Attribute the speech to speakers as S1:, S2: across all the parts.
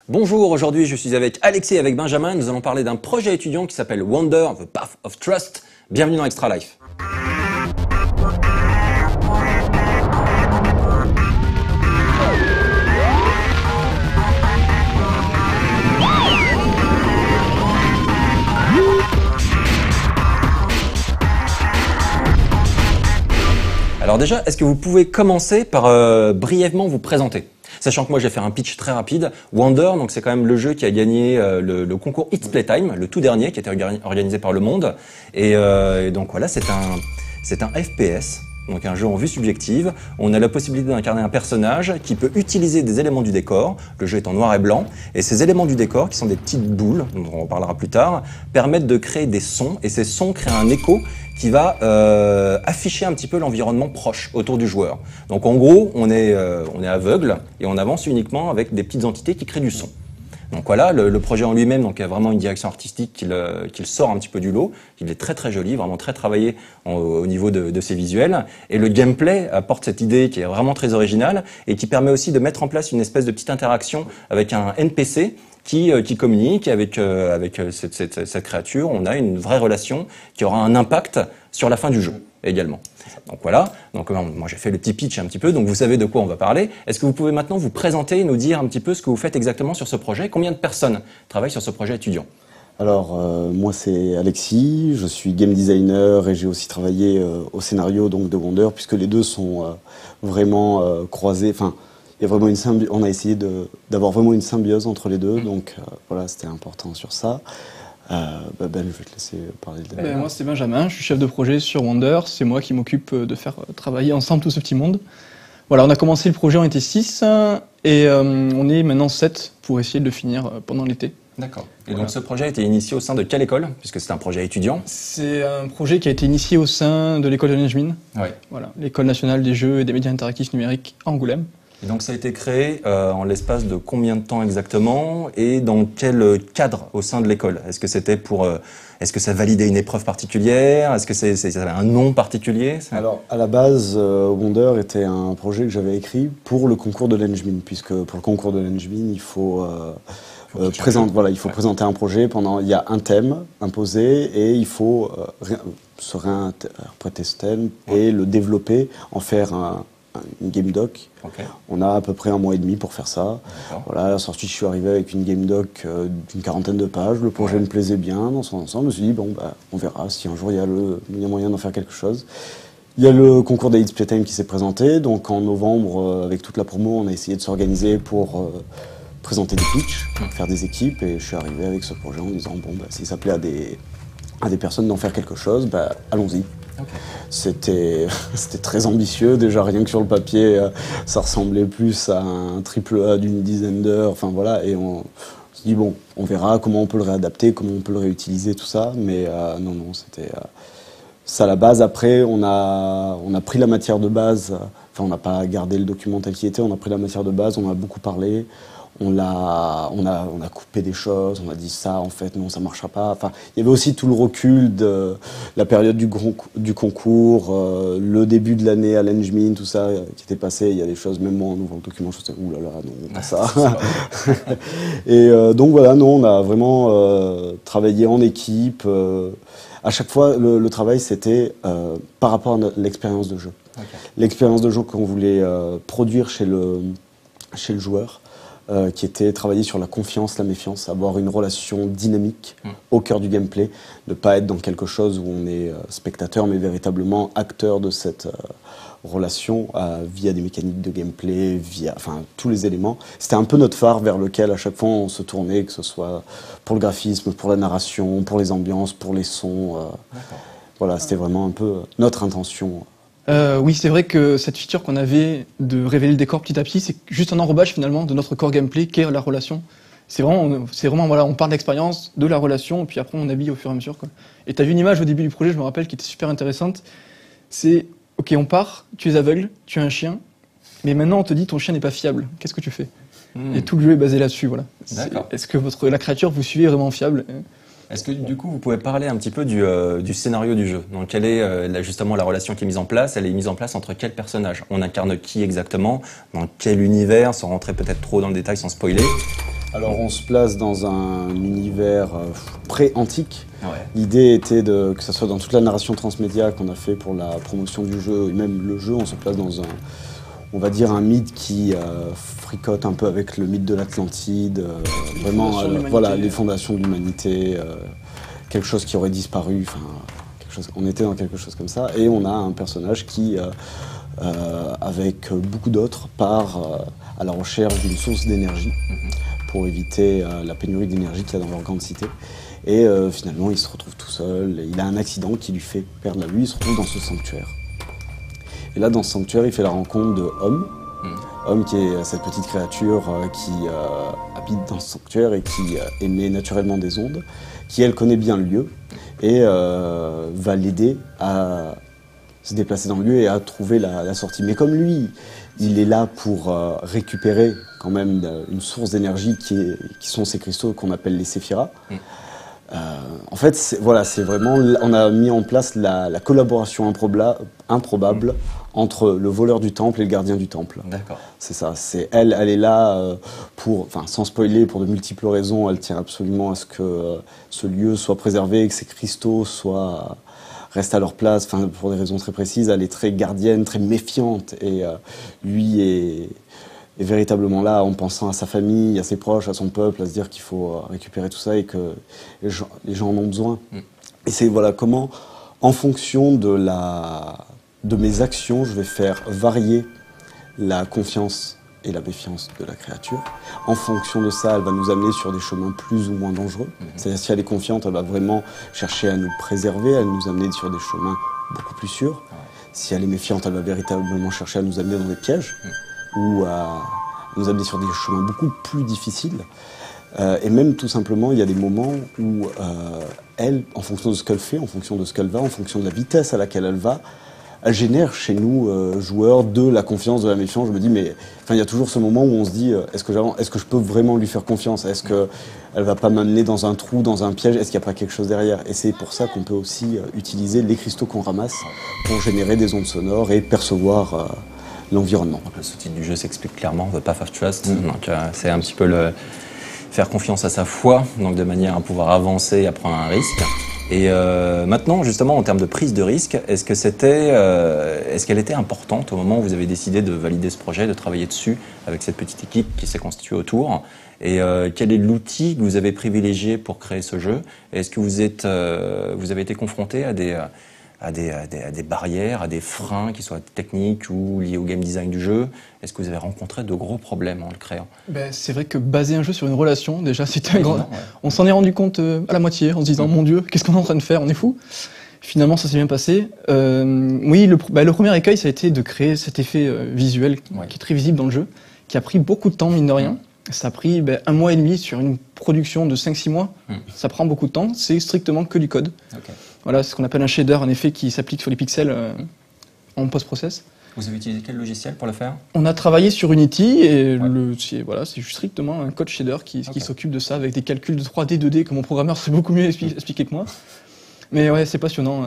S1: Bonjour, aujourd'hui je suis avec Alexis et avec Benjamin. Nous allons parler d'un projet étudiant qui s'appelle Wonder, The Path of Trust. Bienvenue dans Extra Life. Alors déjà, est-ce que vous pouvez commencer par brièvement vous présenter? Sachant que moi, je vais faire un pitch très rapide. Wonder, donc c'est quand même le jeu qui a gagné le concours It's Playtime, le tout dernier, qui a été organisé par Le Monde. Et donc voilà, c'est un FPS, donc un jeu en vue subjective. On a la possibilité d'incarner un personnage qui peut utiliser des éléments du décor. Le jeu est en noir et blanc. Et ces éléments du décor, qui sont des petites boules, dont on en parlera plus tard, permettent de créer des sons. Et ces sons créent un écho qui va afficher un petit peu l'environnement proche autour du joueur. Donc en gros, on est aveugle et on avance uniquement avec des petites entités qui créent du son. Donc voilà, le projet en lui-même donc, a vraiment une direction artistique qu'il sort un petit peu du lot. Il est très très joli, vraiment très travaillé au niveau de ses visuels. Et le gameplay apporte cette idée qui est vraiment très originale et qui permet aussi de mettre en place une espèce de petite interaction avec un NPC qui communique avec cette créature. On a une vraie relation qui aura un impact sur la fin du jeu également. Donc voilà, donc moi j'ai fait le petit pitch un petit peu, donc vous savez de quoi on va parler. Est-ce que vous pouvez maintenant vous présenter et nous dire un petit peu ce que vous faites exactement sur ce projet? Combien de personnes travaillent sur ce projet étudiant?
S2: Alors moi c'est Alexis, je suis game designer et j'ai aussi travaillé au scénario donc de Wonder, puisque les deux sont vraiment croisés. Enfin, il y a vraiment on a essayé d'avoir vraiment une symbiose entre les deux, donc voilà, c'était important sur ça. Ben, je vais te laisser parler de
S3: moi c'est Benjamin, je suis chef de projet sur Wonder, c'est moi qui m'occupe de faire travailler ensemble tout ce petit monde. Voilà, on a commencé le projet, on était 6 et on est maintenant 7 pour essayer de le finir pendant l'été.
S1: D'accord. Et voilà. Donc ce projet a été initié au sein de quelle école? Puisque c'est un projet étudiant.
S3: C'est un projet qui a été initié au sein de l'école de Nenjmin.
S1: Ouais.
S3: Voilà, l'école nationale des jeux et des médias interactifs numériques à Angoulême.
S1: Et donc ça a été créé en l'espace de combien de temps exactement et dans quel cadre au sein de l'école? Est-ce que c'était est-ce que ça validait une épreuve particulière? Est-ce que ça avait un nom particulier?
S2: Alors à la base, Wonder était un projet que j'avais écrit pour le concours de Nenjmin, puisque pour le concours de Nenjmin, il faut présenter un projet il y a un thème imposé et il faut se réinterpréter ce thème et le développer, en faire une game doc.
S1: Okay.
S2: On a à peu près 1 mois et demi pour faire ça. Voilà, ensuite je suis arrivé avec une game doc d'une 40aine de pages. Le projet me plaisait bien dans son ensemble. Je me suis dit, bon, on verra si un jour il y a moyen d'en faire quelque chose. Il y a le concours des It's Playtime qui s'est présenté. Donc en novembre, avec toute la promo, on a essayé de s'organiser pour présenter des pitchs, faire des équipes. Et je suis arrivé avec ce projet en disant, bon, si ça plaît à des personnes d'en faire quelque chose, allons-y. Okay. C'était très ambitieux, déjà rien que sur le papier, ça ressemblait plus à un triple A d'une dizaine d'heures, enfin voilà, et on se dit bon, on verra comment on peut le réadapter, comment on peut le réutiliser, tout ça, mais non, c'était ça la base. Après, on a pris la matière de base, enfin on n'a pas gardé le document tel qu'il était, on a pris la matière de base, on a beaucoup parlé. On a coupé des choses, on a dit ça, en fait, non, ça marchera pas. Enfin, il y avait aussi tout le recul de la période du concours, le début de l'année à l'Engmin, tout ça qui était passé. Il y a des choses, même moi en ouvrant le document, je me suis dit, oulala, non, pas ça. Et donc voilà, non, on a vraiment travaillé en équipe. À chaque fois, le travail, c'était par rapport à l'expérience de jeu. Okay. L'expérience de jeu qu'on voulait produire chez le joueur. Qui était travailler sur la confiance, la méfiance, avoir une relation dynamique au cœur du gameplay, ne pas être dans quelque chose où on est spectateur, mais véritablement acteur de cette relation via des mécaniques de gameplay, via tous les éléments. C'était un peu notre phare vers lequel à chaque fois on se tournait, que ce soit pour le graphisme, pour la narration, pour les ambiances, pour les sons. Voilà, c'était vraiment un peu notre intention.
S3: Oui, c'est vrai que cette feature qu'on avait de révéler le décor petit à petit, c'est juste un enrobage finalement de notre core gameplay qu'est la relation. C'est vraiment voilà, on parle d'expérience, de la relation, et puis après on habille au fur et à mesure, quoi. Et t'as vu une image au début du projet, je me rappelle, qui était super intéressante. C'est, ok, on part, tu es aveugle, tu as un chien, mais maintenant on te dit ton chien n'est pas fiable. Qu'est-ce que tu fais? Et tout le jeu est basé là-dessus, voilà. Est-ce que la créature vous suivez est vraiment fiable?
S1: Est-ce que du coup vous pouvez parler un petit peu du scénario du jeu? Donc quelle est justement la relation qui est mise en place? Elle est mise en place entre quels personnages? On incarne qui exactement? Dans quel univers? Sans rentrer peut-être trop dans le détail, sans spoiler.
S2: Alors on se place dans un univers pré-antique.
S1: Ouais.
S2: L'idée était que ça soit dans toute la narration transmédia qu'on a fait pour la promotion du jeu, et même le jeu, on se place dans on va dire un mythe qui fricote un peu avec le mythe de l'Atlantide, vraiment voilà, les fondations de l'humanité, quelque chose qui aurait disparu, enfin, on était dans quelque chose comme ça, et on a un personnage qui, avec beaucoup d'autres, part à la recherche d'une source d'énergie pour éviter la pénurie d'énergie qu'il y a dans leur grande cité. Et finalement, il se retrouve tout seul, il a un accident qui lui fait perdre la vue, il se retrouve dans ce sanctuaire. Et là, dans ce sanctuaire, il fait la rencontre de Homme. Homme qui est cette petite créature qui habite dans ce sanctuaire et qui émet naturellement des ondes, qui, elle, connaît bien le lieu et va l'aider à se déplacer dans le lieu et à trouver la sortie. Mais comme lui, il est là pour récupérer quand même une source d'énergie qui sont ces cristaux qu'on appelle les séphiras. En fait, c'est vraiment, on a mis en place la collaboration improbable entre le voleur du temple et le gardien du temple.
S1: D'accord.
S2: C'est ça. Elle est là sans spoiler, pour de multiples raisons. Elle tient absolument à ce que ce lieu soit préservé, que ces cristaux restent à leur place. Enfin, pour des raisons très précises, elle est très gardienne, très méfiante, et lui est véritablement là en pensant à sa famille, à ses proches, à son peuple, à se dire qu'il faut récupérer tout ça et que les gens en ont besoin. Et c'est comment, en fonction de mes actions, je vais faire varier la confiance et la méfiance de la créature. En fonction de ça, elle va nous amener sur des chemins plus ou moins dangereux. C'est-à-dire, si elle est confiante, elle va vraiment chercher à nous préserver, à nous amener sur des chemins beaucoup plus sûrs. Si elle est méfiante, elle va véritablement chercher à nous amener dans des pièges ou à nous amener sur des chemins beaucoup plus difficiles. Et même tout simplement, il y a des moments où elle, en fonction de ce qu'elle fait, en fonction de ce qu'elle va, en fonction de la vitesse à laquelle elle va, elle génère chez nous, joueurs, de la confiance, de la méfiance. Je me dis, mais il y a toujours ce moment où on se dit, est-ce que je peux vraiment lui faire confiance? Est-ce qu'elle va pas m'amener dans un trou, dans un piège? Est-ce qu'il n'y a pas quelque chose derrière? Et c'est pour ça qu'on peut aussi utiliser les cristaux qu'on ramasse pour générer des ondes sonores et percevoir l'environnement.
S1: Le sous-titre du jeu s'explique clairement, The Path of Trust. Donc c'est un petit peu faire confiance à sa foi, donc de manière à pouvoir avancer et à prendre un risque. Et maintenant, justement, en termes de prise de risque, est-ce qu'elle était importante au moment où vous avez décidé de valider ce projet, de travailler dessus avec cette petite équipe qui s'est constituée autour? Et quel est l'outil que vous avez privilégié pour créer ce jeu? Est-ce que vous avez été confronté à des barrières, à des freins qui soient techniques ou liés au game design du jeu? Est-ce que vous avez rencontré de gros problèmes en le créant?
S3: C'est vrai que baser un jeu sur une relation, déjà, c'était un grand... On s'en est rendu compte à la moitié, en se disant, mon Dieu, qu'est-ce qu'on est en train de faire? On est fou. Finalement, ça s'est bien passé. Oui, le premier écueil, ça a été de créer cet effet visuel qui est très visible dans le jeu, qui a pris beaucoup de temps, mine de rien. Ça a pris 1 mois et demi sur une production de 5-6 mois. Ça prend beaucoup de temps. C'est strictement que du code. Voilà, c'est ce qu'on appelle un shader, un effet qui s'applique sur les pixels en post-process.
S1: Vous avez utilisé quel logiciel pour le faire?
S3: On a travaillé sur Unity et c'est strictement un code shader qui s'occupe de ça avec des calculs de 3D, 2D que mon programmeur sait beaucoup mieux expliquer que moi. Mais ouais, c'est passionnant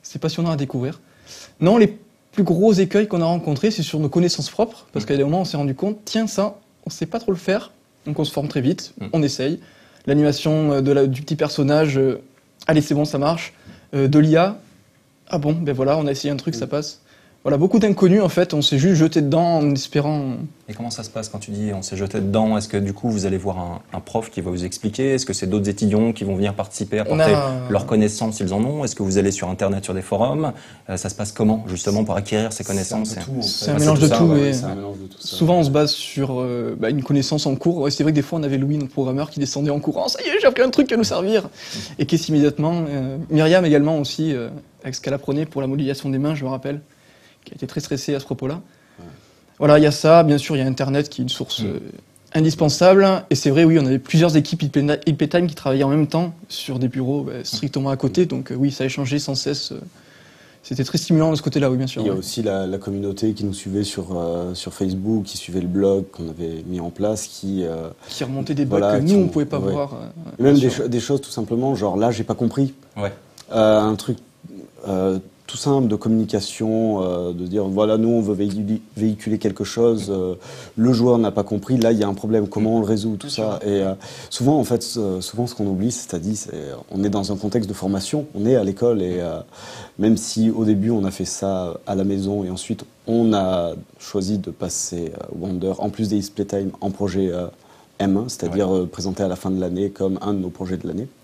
S3: à découvrir. Non, les plus gros écueils qu'on a rencontrés, c'est sur nos connaissances propres, parce qu'à des moments on s'est rendu compte, tiens ça, on sait pas trop le faire, donc on se forme très vite, on essaye. L'animation du petit personnage, allez c'est bon ça marche. De l'IA, ah bon, voilà, on a essayé un truc, ça passe. Voilà, beaucoup d'inconnus en fait, on s'est juste jeté dedans en espérant...
S1: Et comment ça se passe quand tu dis on s'est jeté dedans? Est-ce que du coup vous allez voir un prof qui va vous expliquer? Est-ce que c'est d'autres étudiants qui vont venir participer, apporter leurs connaissances s'ils en ont? Est-ce que vous allez sur internet, sur des forums? Ça se passe comment justement pour acquérir ces connaissances?
S3: C'est un mélange de tout. Souvent on se base sur une connaissance en cours. C'est vrai que des fois on avait Louis, notre programmeur, qui descendait en courant. Ça y est, j'ai appris un truc qui va nous servir. Et qu'est-ce immédiatement. Myriam également aussi, avec ce qu'elle apprenait pour la modélisation des mains, je me rappelle, qui a été très stressé à ce propos-là. Voilà, il y a ça, bien sûr, il y a Internet qui est une source indispensable. Et c'est vrai, oui, on avait plusieurs équipes IP Time qui travaillaient en même temps sur des bureaux strictement à côté. Donc oui, ça a échangé sans cesse. C'était très stimulant de ce côté-là, oui, bien sûr.
S2: Il y a aussi la communauté qui nous suivait sur Facebook, qui suivait le blog qu'on avait mis en place, qui
S3: remontait des bugs que nous, on ne pouvait pas voir.
S2: Même des choses tout simplement, genre là, j'ai pas compris. Un truc... tout simple de communication, de dire voilà, nous on veut véhiculer quelque chose, le joueur n'a pas compris, là il y a un problème, comment on le résout, tout ça. Et souvent en fait, souvent ce qu'on oublie, c'est-à-dire on est dans un contexte de formation, on est à l'école et même si au début on a fait ça à la maison et ensuite on a choisi de passer Wonder en plus des It's Playtime en projet M1, c'est-à-dire présenté à la fin de l'année comme un de nos projets de l'année.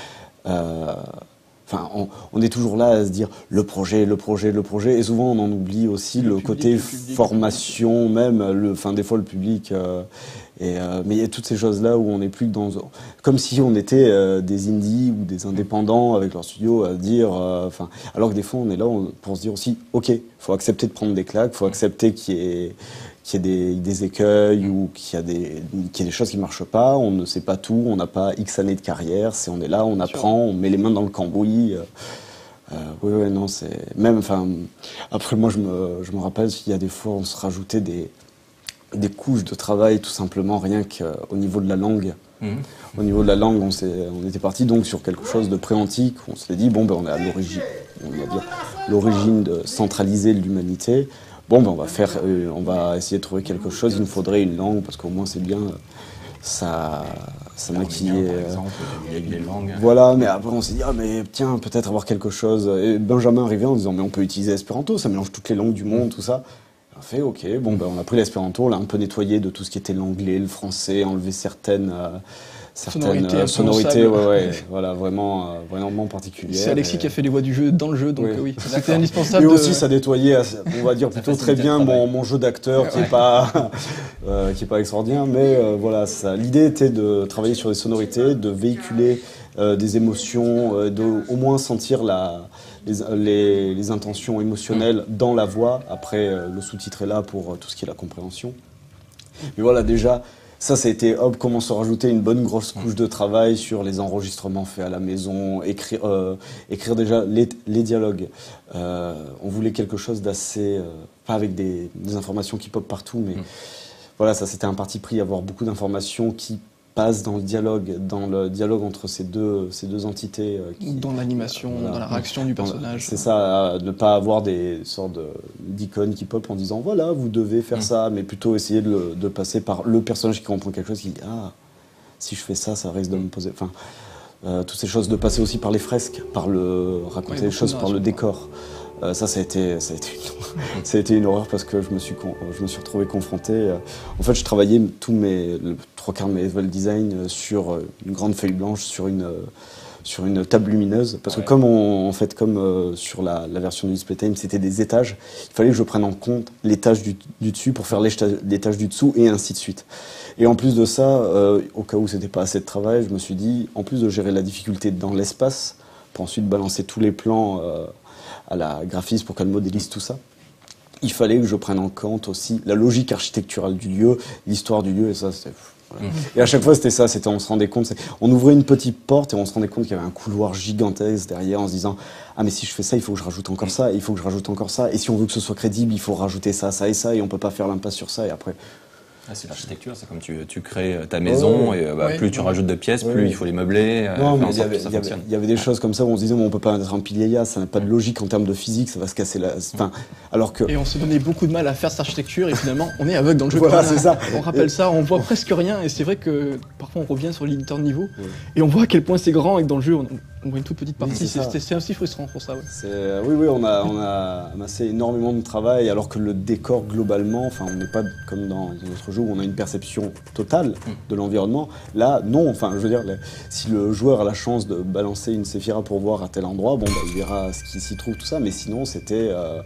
S2: Enfin, on est toujours là à se dire le projet, et souvent on en oublie aussi le côté formation même, enfin des fois le public. Mais il y a toutes ces choses-là où on n'est plus dans, comme si on était des indies ou des indépendants avec leur studio à dire, alors que des fois on est là pour se dire aussi, ok, faut accepter de prendre des claques, faut accepter qu'il y ait des écueils ou qu'il y a des choses qui marchent pas, on ne sait pas tout, on n'a pas X années de carrière, on est là, on apprend, on met les mains dans le cambouis. Oui, non, c'est même, enfin, après moi je me rappelle, il y a des fois on se rajoutait des couches de travail tout simplement rien qu'au niveau de la langue. Au niveau de la langue, on était parti donc sur quelque chose de pré-antique. On s'est dit bon ben on est à l'origine, on va dire l'origine centralisée de l'humanité. Bon ben on va essayer de trouver quelque chose. Il nous faudrait une langue parce qu'au moins c'est bien. Ça maquillait.
S1: Par exemple, les langues.
S2: Voilà, mais après on s'est dit, ah mais tiens, peut-être avoir quelque chose. Et Benjamin arrivait en disant, mais on peut utiliser l'espéranto, ça mélange toutes les langues du monde, tout ça. On a fait, ok, bon, ben, on a pris l'espéranto, on l'a un peu nettoyé de tout ce qui était l'anglais, le français, enlevé certaines sonorités, voilà, vraiment particulières.
S3: C'est Alexis qui a fait les voix du jeu dans le jeu, donc oui, c'était indispensable.
S2: Et aussi, ça nettoyait, on va dire plutôt très bien mon jeu d'acteur qui est pas extraordinaire, mais voilà, l'idée était de travailler sur des sonorités, de véhiculer des émotions, de au moins sentir les intentions émotionnelles dans la voix. Après, le sous-titre est là pour tout ce qui est la compréhension. Mais voilà, déjà, ça a été, hop, comment se rajouter une bonne grosse couche de travail sur les enregistrements faits à la maison, écrire déjà les dialogues. On voulait quelque chose d'assez, pas avec des informations qui popent partout, mais voilà, ça c'était un parti pris, avoir beaucoup d'informations qui passent dans le dialogue entre ces deux entités.
S3: Dans l'animation, dans la réaction du personnage.
S2: C'est ça, ne pas avoir des sortes d'icônes qui pop en disant voilà, vous devez faire ça, mais plutôt essayer de passer par le personnage qui comprend quelque chose, qui dit ah, si je fais ça, ça risque de me poser. Enfin, toutes ces choses, de passer aussi par les fresques, raconter les choses par le décor. Ça a été une horreur parce que je me suis retrouvé confronté. En fait, je travaillais le 3/4 de mes level design sur une grande feuille blanche, sur une table lumineuse. Parce que comme sur la version du It's Playtime, c'était des étages, il fallait que je prenne en compte l'étage du dessus pour faire l'étage du dessous et ainsi de suite. Et en plus de ça, au cas où c'était pas assez de travail, je me suis dit, en plus de gérer la difficulté dans l'espace, pour ensuite balancer tous les plans à la graphiste pour qu'elle modélise tout ça, il fallait que je prenne en compte aussi la logique architecturale du lieu, l'histoire du lieu, et ça, c'était... Voilà. Et à chaque fois, c'était ça, on se rendait compte, on ouvrait une petite porte et on se rendait compte qu'il y avait un couloir gigantesque derrière en se disant « Ah, mais si je fais ça, il faut que je rajoute encore ça, il faut que je rajoute encore ça, et si on veut que ce soit crédible, il faut rajouter ça, ça et ça, et on peut pas faire l'impasse sur ça, et après... »
S1: C'est l'architecture, c'est comme tu crées ta maison, et plus tu rajoutes de pièces, plus il faut les meubler.
S2: Non, mais il y avait des choses comme ça où on se disait, on peut pas mettre un pilier là, ça n'a pas de logique en termes de physique, ça va se casser alors que...
S3: Et on se donnait beaucoup de mal à faire cette architecture, et finalement, on est aveugle dans le jeu.
S2: Voilà, c'est ça.
S3: On rappelle ça, on voit presque rien, et c'est vrai que parfois on revient sur l'éditeur de niveau, et on voit à quel point c'est grand, et que dans le jeu, on voit une toute petite partie. C'est aussi frustrant pour ça.
S2: Oui, on a amassé énormément de travail, alors que le décor, globalement, on n'est pas comme dans notre jeu où on a une perception totale de l'environnement. Là, non, je veux dire, si le joueur a la chance de balancer une Séphira pour voir à tel endroit, il verra ce qui s'y trouve, tout ça, mais sinon, au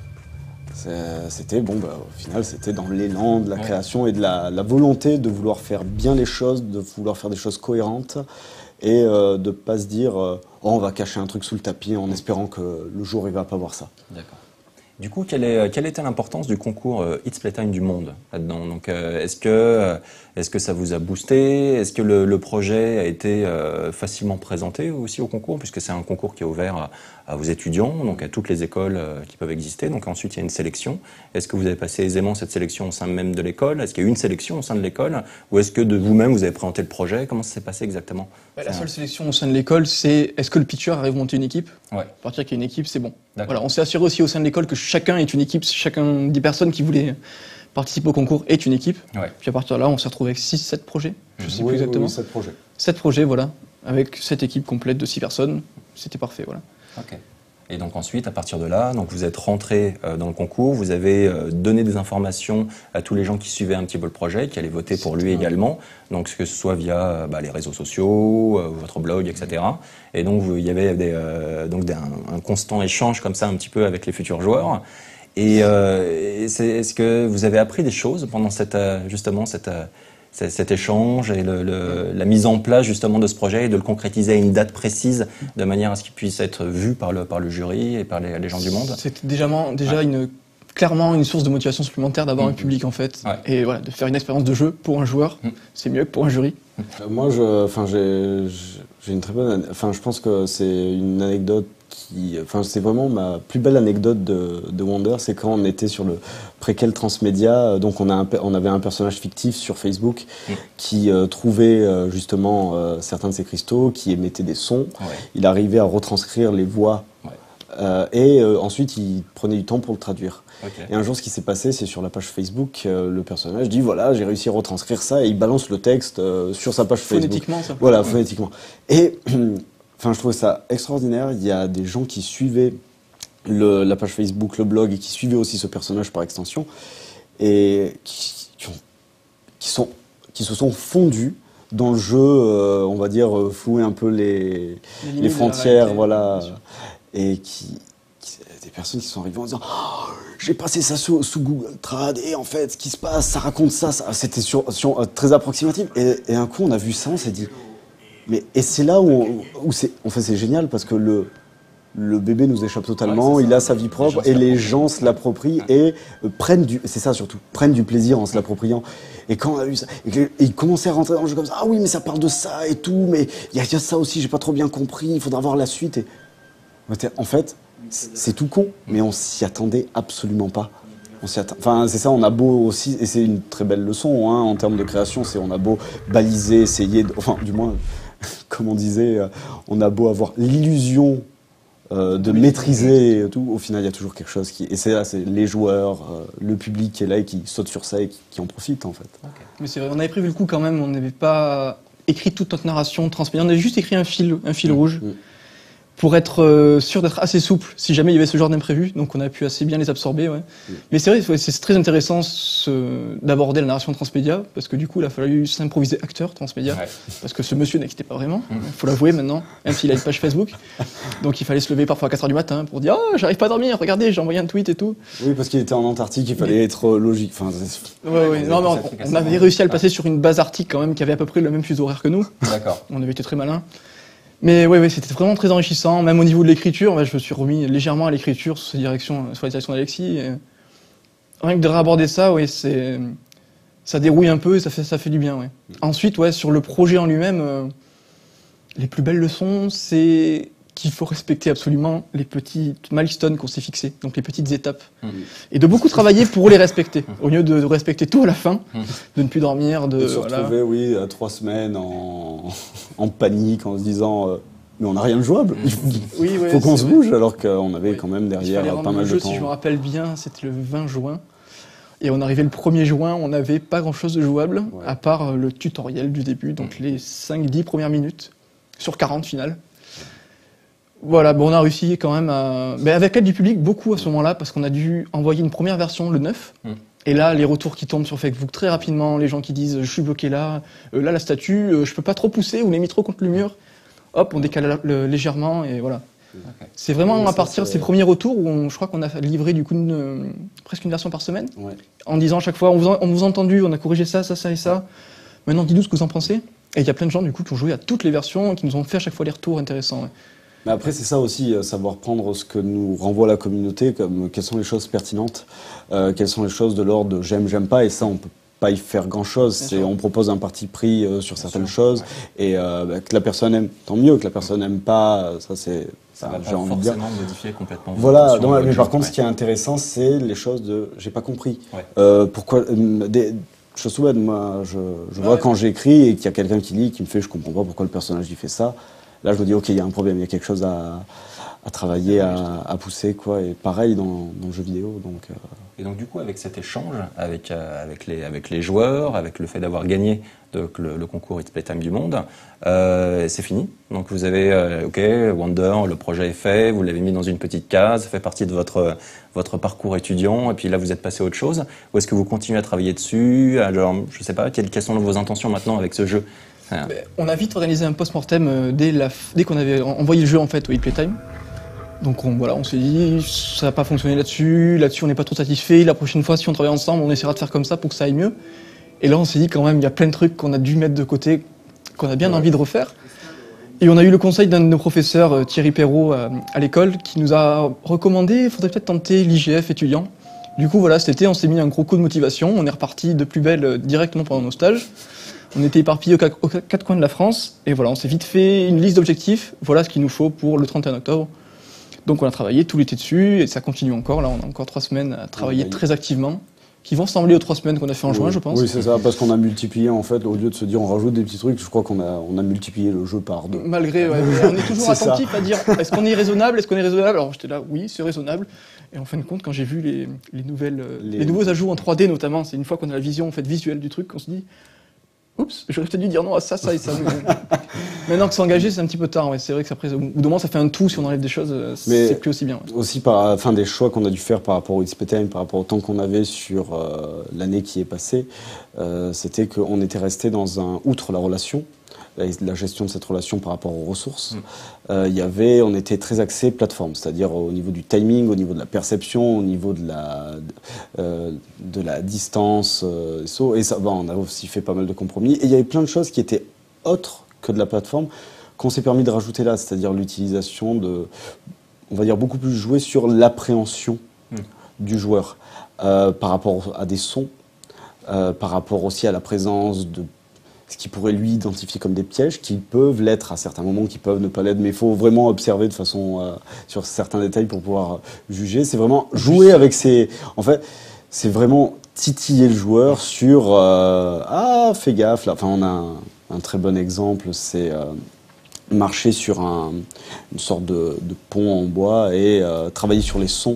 S2: final, c'était dans l'élan de la création et de la volonté de vouloir faire bien les choses, de vouloir faire des choses cohérentes, et de ne pas se dire on va cacher un truc sous le tapis en espérant que le jour il va pas voir ça.
S1: D'accord. Du coup, quelle était l'importance du concours It's Playtime du monde là-dedans? Donc, est-ce que ça vous a boosté? Est-ce que le projet a été facilement présenté aussi au concours, puisque c'est un concours qui est ouvert à vos étudiants, donc à toutes les écoles qui peuvent exister. Donc ensuite, il y a une sélection. Est-ce que vous avez passé aisément cette sélection au sein même de l'école? Est-ce qu'il y a eu une sélection au sein de l'école? Ou est-ce que de vous-même, vous avez présenté le projet? Comment ça s'est passé exactement?
S3: La seule sélection au sein de l'école, c'est est-ce que le pitcher arrive à monter une équipe? À partir qu'il y a une équipe, c'est bon. Voilà, on s'est assuré aussi au sein de l'école que chacun est une équipe, chacun des personnes qui voulaient participer au concours est une équipe.
S1: Ouais.
S3: Puis à partir de là, on s'est retrouvé avec 6-7 projets, je sais plus exactement.
S2: Oui, 7 projets.
S3: 7 projets, voilà, avec cette équipe complète de 6 personnes, c'était parfait, voilà.
S1: Ok. Et donc ensuite, à partir de là, donc vous êtes rentré dans le concours, vous avez donné des informations à tous les gens qui suivaient un petit peu le projet, qui allaient voter pour lui également, donc que ce soit via les réseaux sociaux, votre blog, etc. Et donc il y avait un constant échange comme ça un petit peu avec les futurs joueurs. Et est-ce que vous avez appris des choses pendant cet échange et la mise en place justement de ce projet et de le concrétiser à une date précise de manière à ce qu'il puisse être vu par le jury et par les gens du monde?
S3: C'était déjà clairement une source de motivation supplémentaire d'avoir un public en fait.
S1: Ouais.
S3: Et voilà, de faire une expérience de jeu pour un joueur, c'est mieux que pour un jury.
S2: Moi, j'ai une très bonne. Je pense que c'est une anecdote c'est vraiment ma plus belle anecdote de Wonder, c'est quand on était sur le préquel transmédia. Donc on avait un personnage fictif sur Facebook qui trouvait justement certains de ces cristaux, qui émettait des sons. Ouais. Il arrivait à retranscrire les voix. Ouais. Et ensuite, il prenait du temps pour le traduire. Okay. Et un jour, ce qui s'est passé, c'est sur la page Facebook, le personnage dit voilà, j'ai réussi à retranscrire ça, et il balance le texte sur sa page
S3: phonétiquement,
S2: Facebook. Voilà, phonétiquement. Et je trouvais ça extraordinaire. Il y a des gens qui suivaient la page Facebook, le blog, et qui suivaient aussi ce personnage par extension, et qui se sont fondus dans le jeu, on va dire, flouer un peu les frontières, voilà. Et des personnes qui sont arrivées en disant oh, j'ai passé ça sous Google Trad et en fait ce qui se passe ça raconte ça. C'était très approximatif et un coup on a vu ça, on s'est dit mais et c'est là où c'est génial parce que le bébé nous échappe totalement, il a sa vie propre et les gens se l'approprient et prennent du plaisir en se l'appropriant. Et quand on a vu ça, et ils commençaient à rentrer dans le jeu comme ça, ah oui mais ça parle de ça et tout, mais il y a ça aussi, j'ai pas trop bien compris, il faudra voir la suite. Et en fait, c'est tout con, mais on s'y attendait absolument pas. C'est ça, on a beau aussi, et c'est une très belle leçon en termes de création, on a beau baliser, essayer, du moins, comme on disait, on a beau avoir l'illusion de maîtriser et tout, au final il y a toujours quelque chose qui... Et c'est là, c'est les joueurs, le public qui est là et qui saute sur ça et qui en profite en fait.
S3: Okay. Mais c'est vrai, on avait prévu le coup quand même, on n'avait pas écrit toute notre narration transmédia, on avait juste écrit un fil rouge. Pour être sûr d'être assez souple si jamais il y avait ce genre d'imprévu, donc on a pu assez bien les absorber. Ouais. Mais c'est vrai, c'est très intéressant d'aborder la narration transmédia, parce que du coup il a fallu s'improviser acteur transmédia, parce que ce monsieur n'existait pas vraiment, il faut l'avouer maintenant, même s'il a une page Facebook. Donc il fallait se lever parfois à 4h du matin pour dire « Oh, j'arrive pas à dormir, regardez, j'ai envoyé un tweet et tout ».
S2: Oui, parce qu'il était en Antarctique, il fallait être logique.
S3: Non, on avait réussi à le passer sur une base arctique quand même, qui avait à peu près le même fuseau horaire que nous. D'accord. On avait été très malins. Mais oui, c'était vraiment très enrichissant. Même au niveau de l'écriture, je me suis remis légèrement à l'écriture sur la direction d'Alexis. Et rien que de réaborder ça, ça dérouille un peu et ça fait du bien. Ouais. Ensuite, sur le projet en lui-même, les plus belles leçons, c'est qu'il faut respecter absolument les petites milestones qu'on s'est fixées, donc les petites étapes. Et de beaucoup travailler pour les respecter, au lieu de respecter tout à la fin, de ne plus dormir, de
S2: se retrouver, 3 semaines en panique, en se disant mais on n'a rien de jouable, il faut qu'on se bouge, alors qu'on avait quand même derrière pas mal de temps.
S3: Si je me rappelle bien, c'était le 20 juin, et on arrivait le 1er juin, on n'avait pas grand-chose de jouable, à part le tutoriel du début, donc les 5-10 premières minutes, sur 40 finales. Voilà, on a réussi quand même avec l'aide du public, beaucoup à ce moment-là, parce qu'on a dû envoyer une première version le 9. Et là, les retours qui tombent sur Facebook très rapidement, les gens qui disent je suis bloqué là, là la statue, je peux pas trop pousser, ou les mis trop contre le mur. Hop, on décale légèrement et voilà. Okay. C'est vraiment à partir de ces premiers retours où je crois qu'on a livré du coup presque une version par semaine, en disant à chaque fois on vous a entendu, on a corrigé ça et ça. Maintenant, dites-nous ce que vous en pensez. Et il y a plein de gens du coup qui ont joué à toutes les versions, qui nous ont fait à chaque fois les retours intéressants.
S2: Mais après, c'est ça aussi, savoir prendre ce que nous renvoie la communauté, comme quelles sont les choses pertinentes, quelles sont les choses de l'ordre de j'aime pas, et ça, on peut pas y faire grand-chose. On propose un parti pris sur certaines choses, et que la personne aime, tant mieux, que la personne n'aime pas, ça c'est...
S1: Ça va pas forcément modifier complètement.
S2: Voilà, mais par contre, ce qui est intéressant, c'est les choses de j'ai pas compris. Pourquoi chose tout bête, moi, je vois quand j'écris et qu'il y a quelqu'un qui lit, qui me fait je comprends pas pourquoi le personnage il fait ça. Là, je me dis, ok, il y a un problème, il y a quelque chose à travailler, à pousser, quoi. Et pareil dans le jeu vidéo. Donc,
S1: Et donc du coup, avec cet échange, avec les joueurs, avec le fait d'avoir gagné le concours It's Playtime du monde, c'est fini. Donc vous avez, ok, Wonder, le projet est fait, vous l'avez mis dans une petite case, ça fait partie de votre parcours étudiant, et puis là vous êtes passé à autre chose. Ou est-ce que vous continuez à travailler dessus? Alors, je sais pas, quelles sont vos intentions maintenant avec ce jeu?
S3: On a vite organisé un post-mortem dès qu'on avait envoyé le jeu en fait au It's Playtime. Donc on s'est dit, ça n'a pas fonctionné là-dessus on n'est pas trop satisfait, la prochaine fois si on travaille ensemble, on essaiera de faire comme ça pour que ça aille mieux. Et là on s'est dit quand même, il y a plein de trucs qu'on a dû mettre de côté, qu'on a bien envie de refaire. Et on a eu le conseil d'un de nos professeurs, Thierry Perrault, à l'école, qui nous a recommandé, il faudrait peut-être tenter l'IGF étudiant. Du coup voilà, cet été on s'est mis un gros coup de motivation, on est reparti de plus belle directement pendant nos stages. On était éparpillés aux quatre coins de la France, et voilà, on s'est vite fait une liste d'objectifs, voilà ce qu'il nous faut pour le 31 octobre. Donc on a travaillé tout l'été dessus, et ça continue encore. Là, on a encore 3 semaines à travailler très activement, qui vont ressembler aux 3 semaines qu'on a fait en juin, je pense.
S2: Oui, c'est ça, parce qu'on a multiplié, en fait, au lieu de se dire on rajoute des petits trucs, je crois qu'on a multiplié le jeu par 2.
S3: Malgré, on est toujours attentif à dire est-ce qu'on est raisonnable, Alors j'étais là, oui, c'est raisonnable. Et en fin de compte, quand j'ai vu les nouveaux ajouts en 3D notamment, c'est une fois qu'on a la vision en fait, visuelle du truc, qu'on se dit oups, j'aurais peut-être dû dire non à ça et ça. Maintenant que s'engager, c'est un petit peu tard. Ouais. C'est vrai que après, au bout d'un moment, ça fait un tout. Si on enlève des choses, c'est plus aussi bien. Ouais.
S2: Aussi, des choix qu'on a dû faire par rapport au It's Playtime, par rapport au temps qu'on avait sur l'année qui est passée, c'était qu'on était resté outre la relation, la gestion de cette relation par rapport aux ressources, on était très axé plateforme, c'est-à-dire au niveau du timing, au niveau de la perception, au niveau de la distance, et ça, on a aussi fait pas mal de compromis, et il y avait plein de choses qui étaient autres que de la plateforme qu'on s'est permis de rajouter là, c'est-à-dire l'utilisation on va dire beaucoup plus jouer sur l'appréhension du joueur par rapport à des sons, par rapport aussi à la présence de ce qui pourrait lui identifier comme des pièges, qui peuvent l'être à certains moments, qui peuvent ne pas l'être, mais il faut vraiment observer de façon sur certains détails pour pouvoir juger. C'est vraiment jouer avec en fait, c'est vraiment titiller le joueur sur fais gaffe là. Enfin, on a un très bon exemple, c'est marcher sur une sorte de pont en bois et travailler sur les sons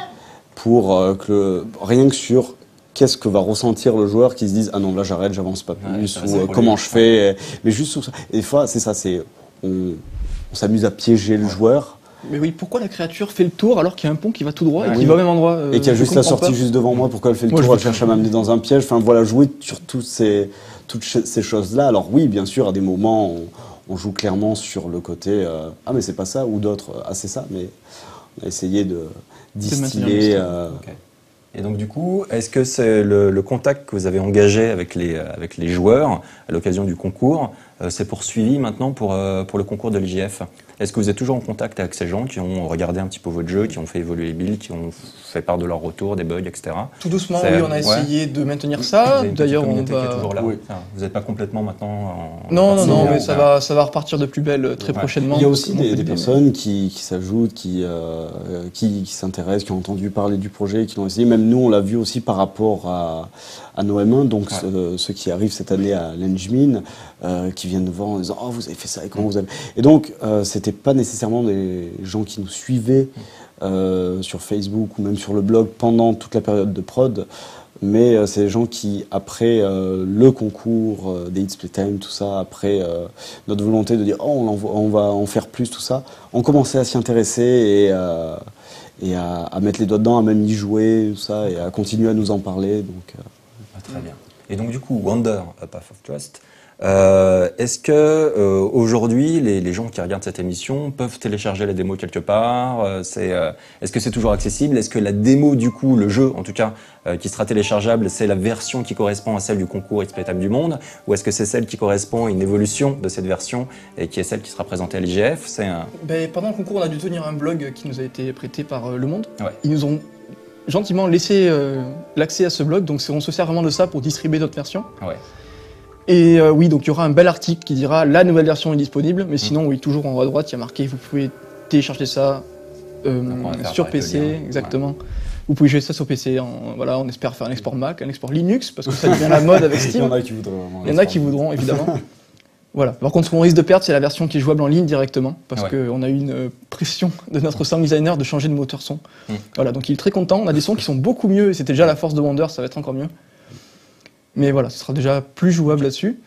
S2: pour rien que sur qu'est-ce que va ressentir le joueur qui se dise ah non là j'arrête, j'avance pas plus, ou comment je fais, mais juste sur ça. Et des fois c'est ça, on s'amuse à piéger le joueur.
S3: Mais oui, pourquoi la créature fait le tour alors qu'il y a un pont qui va tout droit et qui va au même endroit
S2: et qui a juste la sortie juste devant moi, pourquoi elle fait le tour, elle cherche à m'amener dans un piège, enfin voilà, jouer sur toutes ces choses-là. Alors oui, bien sûr, à des moments on joue clairement sur le côté ah mais c'est pas ça, ou d'autres ah c'est ça, mais on a essayé de distiller.
S1: Okay. Et donc du coup, est-ce que c'est le contact que vous avez engagé avec les joueurs à l'occasion du concours, c'est poursuivi maintenant pour le concours de l'IGF? Est-ce que vous êtes toujours en contact avec ces gens qui ont regardé un petit peu votre jeu, qui ont fait évoluer les builds, qui ont fait part de leurs retours, des bugs, etc.
S3: Tout doucement, oui, on a essayé de maintenir ça. D'ailleurs,
S1: on va... qui est toujours là. Oui. Enfin, vous n'êtes pas complètement maintenant
S3: Non, mais ça va repartir de plus belle très prochainement.
S2: Il y a aussi des personnes qui s'ajoutent, qui s'intéressent, qui ont entendu parler du projet, qui l'ont essayé. Même nous, on l'a vu aussi par rapport à nos M1, donc ceux qui arrivent cette année à l'Engmin, qui viennent nous voir en disant « Oh, vous avez fait ça, et comment vous avez... » Et donc, c'était pas nécessairement des gens qui nous suivaient sur Facebook ou même sur le blog pendant toute la période de prod, mais c'est des gens qui, après le concours des It's Playtime, tout ça, après notre volonté de dire « Oh, on va en faire plus », tout ça, ont commencé à s'y intéresser et à mettre les doigts dedans, à même y jouer, tout ça, et à continuer à nous en parler. Donc,
S1: très bien. Et donc du coup, Wonder, A Path of Trust, est-ce que aujourd'hui les gens qui regardent cette émission peuvent télécharger la démo quelque part? Est-ce que c'est toujours accessible? Est-ce que la démo du coup, le jeu en tout cas, qui sera téléchargeable, c'est la version qui correspond à celle du concours It's Playtime du monde, ou est-ce que c'est celle qui correspond à une évolution de cette version et qui est celle qui sera présentée à l'IGF?
S3: Pendant le concours, on a dû tenir un blog qui nous a été prêté par Le Monde.
S1: Ouais.
S3: Ils nous ont gentiment laissé l'accès à ce blog, donc on se sert vraiment de ça pour distribuer notre version.
S1: Ouais.
S3: Et oui, donc il y aura un bel article qui dira la nouvelle version est disponible, mais sinon, oui, toujours en haut à droite, il y a marqué vous pouvez télécharger ça sur PC, exactement. Ouais. Vous pouvez jouer ça sur PC, on espère faire un export Mac, un export Linux, parce que ça devient la mode avec Steam.
S2: Il y en a qui voudront.
S3: Il y en a qui voudront, évidemment. Voilà. Par contre, ce qu'on risque de perdre, c'est la version qui est jouable en ligne directement, parce
S1: Ouais.
S3: qu'on a eu une pression de notre sound designer de changer de moteur son. Voilà, donc il est très content. On a des sons qui sont beaucoup mieux, et c'était déjà la force de Wonder, ça va être encore mieux. Mais voilà, ce sera déjà plus jouable là-dessus.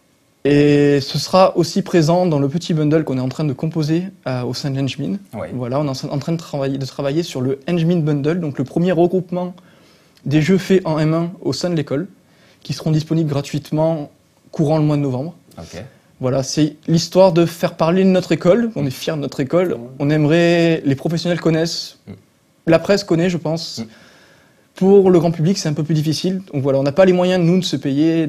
S3: Et ce sera aussi présent dans le petit bundle qu'on est en train de composer au sein de l'Engmin.
S1: Ouais.
S3: Voilà, on est en train de travailler sur le Engmin Bundle, donc le premier regroupement des jeux faits en M1 au sein de l'école, qui seront disponibles gratuitement courant le mois de novembre.
S1: Ok.
S3: Voilà, c'est l'histoire de faire parler de notre école. On est fiers de notre école. On aimerait, les professionnels connaissent, la presse connaît, je pense. Pour le grand public, c'est un peu plus difficile. Donc voilà, on n'a pas les moyens, nous, de se payer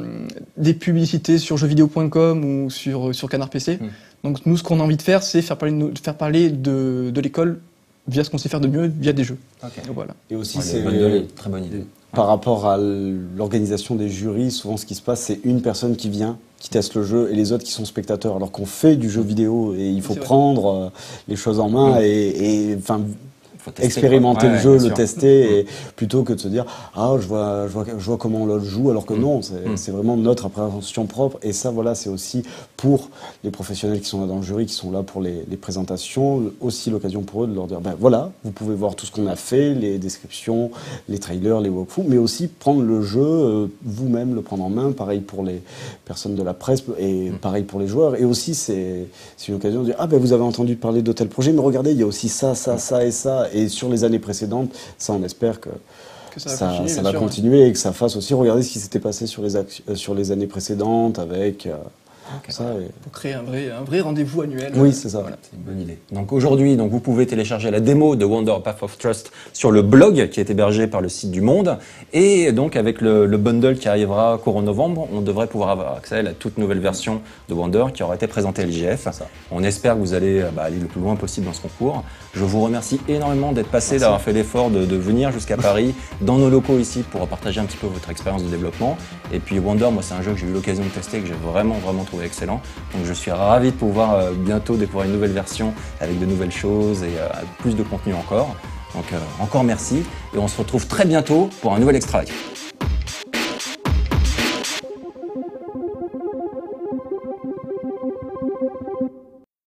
S3: des publicités sur jeuxvideo.com ou sur Canard PC. Donc nous, ce qu'on a envie de faire, c'est faire parler de l'école via ce qu'on sait faire de mieux, via des jeux.
S1: Ok.
S3: Donc voilà.
S2: Et aussi,
S1: Ouais,
S2: c'est
S1: le bundle est une très bonne idée.
S2: par rapport à l'organisation des jurys, souvent ce qui se passe, c'est une personne qui vient, qui teste le jeu, et les autres qui sont spectateurs. Alors qu'on fait du jeu vidéo, et il faut
S3: C'est vrai.
S2: prendre les choses en main, et enfin,
S1: Faut tester,
S2: expérimenter
S1: quoi.
S2: le jeu,
S1: bien
S2: le
S1: sûr.
S2: tester, et plutôt que de se dire ah je vois comment l'autre joue, alors que non, c'est vraiment notre appréhension propre. Et ça, voilà, c'est aussi pour les professionnels qui sont là dans le jury, qui sont là pour les présentations, aussi l'occasion pour eux de leur dire ben voilà, vous pouvez voir tout ce qu'on a fait, les descriptions, les trailers, les walkthroughs, mais aussi prendre le jeu vous-même, le prendre en main. Pareil pour les personnes de la presse et pareil pour les joueurs. Et aussi c'est une occasion de dire ah ben vous avez entendu parler de tel projet, mais regardez, il y a aussi ça et ça. Et sur les années précédentes, ça on espère que ça
S3: continuer,
S2: va
S3: bien sûr.
S2: continuer, et que ça fasse aussi regarder ce qui s'était passé sur les années précédentes avec ça.
S3: Pour créer un vrai rendez-vous annuel.
S2: Oui, c'est ça.
S3: Voilà.
S1: C'est une bonne idée. Donc aujourd'hui, vous pouvez télécharger la démo de Wonder Path of Trust sur le blog qui est hébergé par le site du Monde. Et donc avec le bundle qui arrivera courant novembre, on devrait pouvoir avoir accès à la toute nouvelle version de Wonder qui aura été présentée à l'IGF. On espère que vous allez aller le plus loin possible dans ce concours. Je vous remercie énormément d'être passé, d'avoir fait l'effort de venir jusqu'à Paris, dans nos locaux ici, pour partager un petit peu votre expérience de développement. Et puis Wonder, moi c'est un jeu que j'ai eu l'occasion de tester, que j'ai vraiment trouvé excellent. Donc je suis ravi de pouvoir bientôt découvrir une nouvelle version avec de nouvelles choses et plus de contenu encore. Donc encore merci et on se retrouve très bientôt pour un nouvel Extra Life.